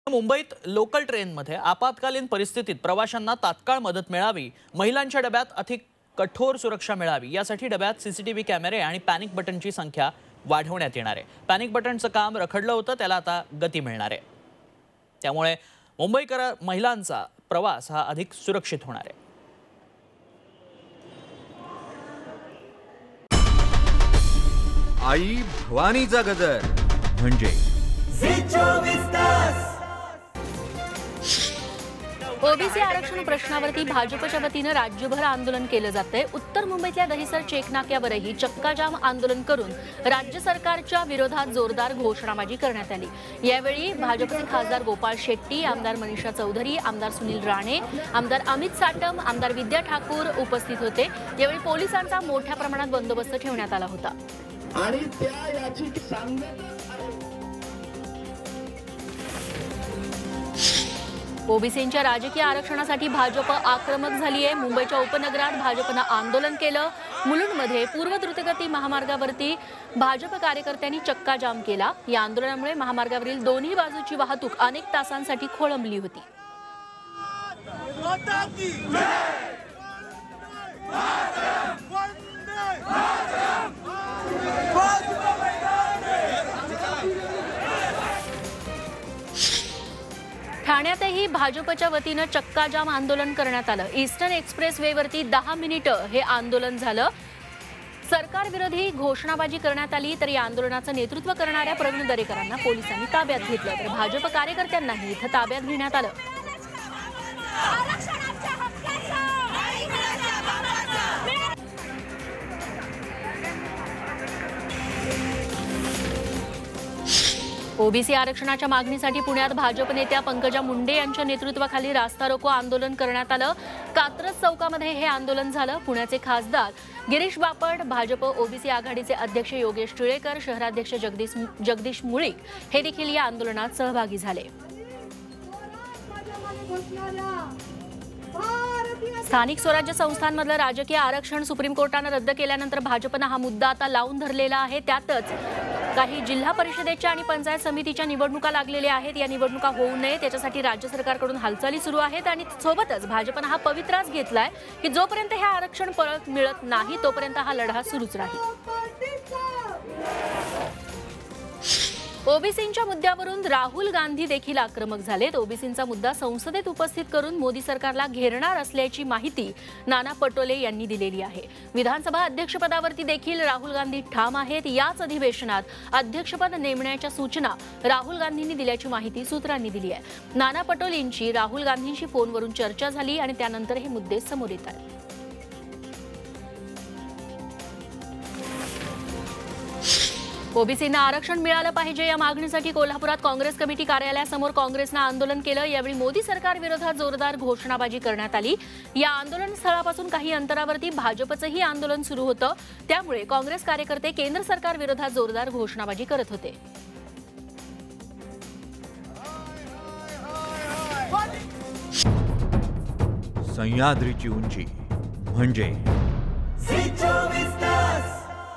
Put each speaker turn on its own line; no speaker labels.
मुंबईत लोकल ट्रेनमध्ये आपत्कालीन परिस्थितीत प्रवाशांना तात्काळ मदत मिळावी, महिलांच्या डब्यात अधिक कठोर सुरक्षा मिळावी यासाठी डब्यात सीसीटीव्ही कॅमेरे आणि पॅनिक बटनची संख्या वाढवण्यात येणार आहे। पॅनिक बटनचं काम रखडलं होतं, त्याला आता गती मिळणार आहे। त्यामुळे मुंबईकर महिलांचा प्रवास हा अधिक सुरक्षित होणार आहे।
आई भवानीचा गजर म्हणजे
ओबीसी आरक्षण प्रश्नावरती भाजपच्या वतीनं राज्यभर आंदोलन केलं जातंय। उत्तर मुंबईतल्या दहिसर चेक नाक्यावरही चक्काजाम आंदोलन करून राज्य सरकारच्या विरोधात जोरदार घोषणाबाजी करण्यात आली। यावेळी भाजपचे खासदार गोपाळ शेट्टी, आमदार मनीषा चौधरी, आमदार सुनील राणे, आमदार अमित साटम, आमदार विद्या ठाकूर उपस्थित होते। यावेळी पोलिसांचा मोठ्या प्रमाणात बंदोबस्त ठेवण्यात आला होता।
आणि त्या याची
ओबीसींच्या राजकीय आरक्षणासाठी भाजप आक्रमक झाली आहे। मुंबईच्या उपनगरात भाजपनं आंदोलन केलं। मुलुंडमध्ये पूर्व द्रुतगती महामार्गावरती भाजप कार्यकर्त्यांनी चक्काजाम केला। या आंदोलनामुळे महामार्गावरील दोन्ही बाजूची वाहतूक अनेक तासांसाठी खोळंबली होती। ठाण्यातही भाजपच्या वतीनं चक्काजाम आंदोलन करण्यात आलं। ईस्टर्न एक्सप्रेस वेवरती 10 मिनिटं हे आंदोलन झालं। सरकार विरोधी घोषणाबाजी करण्यात आली, तर या आंदोलनाचं नेतृत्व करणाऱ्या प्रवीण दरेकरांना पोलिसांनी ताब्यात घेतलं, तर भाजप कार्यकर्त्यांनाही इथं ताब्यात घेण्यात आलं। ओबीसी आरक्षणाच्या मागणीसाठी पुण्यात भाजप नेत्या पंकजा मुंडे यांच्या नेतृत्वाखाली रास्ता रोको आंदोलन करण्यात आलं। कात्रज चौकामध्ये हे आंदोलन झालं। पुण्याचे खासदार गिरीश बापट, भाजप ओबीसी आघाडीचे अध्यक्ष योगेश टिळेकर, शहराध्यक्ष जगदीश मुळीक हे देखील या आंदोलनात सहभागी झाले। स्थानिक स्वराज्य संस्थांमधलं राजकीय आरक्षण सुप्रीम कोर्टानं रद्द केल्यानंतर भाजपनं हा मुद्दा आता लावून धरलेला आहे। त्यातच काही जिल्हा परिषदेच्या आणि पंचायत समितीच्या निवडणुका लागलेल्या आहेत। या निवडणुका होऊ नये त्याच्यासाठी राज्य सरकारकडून हालचाली सुरू आहेत आणि सोबतच भाजपनं हा पवित्राच घेतलाय की जोपर्यंत हे आरक्षण परत मिळत नाही तोपर्यंत हा लढा सुरूच राहील। ओबीसींच्या मुद्द्यावरून राहुल गांधी देखील आक्रमक झालेत। ओबीसींचा मुद्दा संसदेत उपस्थित करून मोदी सरकारला घेरणार असल्याची माहिती नाना पटोले यांनी दिलेली आहे। विधानसभा अध्यक्षपदावरती देखील राहुल गांधी ठाम आहेत। याच अधिवेशनात अध्यक्षपद नेमण्याच्या सूचना राहुल गांधींनी दिल्याची माहिती सूत्रांनी दिली आहे। नाना पटोलेंची राहुल गांधींशी फोनवरून चर्चा झाली आणि त्यानंतर हे मुद्दे समोर येत आहेत। ओबीसींना आरक्षण मिळालं पाहिजे या मागणीसाठी कोल्हापुरात काँग्रेस कमिटी कार्यालयासमोर काँग्रेसनं आंदोलन केलं। यावेळी मोदी सरकार विरोधात जोरदार घोषणाबाजी करण्यात आली। या आंदोलन स्थळापासून काही अंतरावरती भाजपचंही आंदोलन सुरू होतं। त्यामुळे काँग्रेस कार्यकर्ते केंद्र सरकार विरोधात जोरदार घोषणाबाजी करत होते।
सह्याद्रीची उंची म्हणजे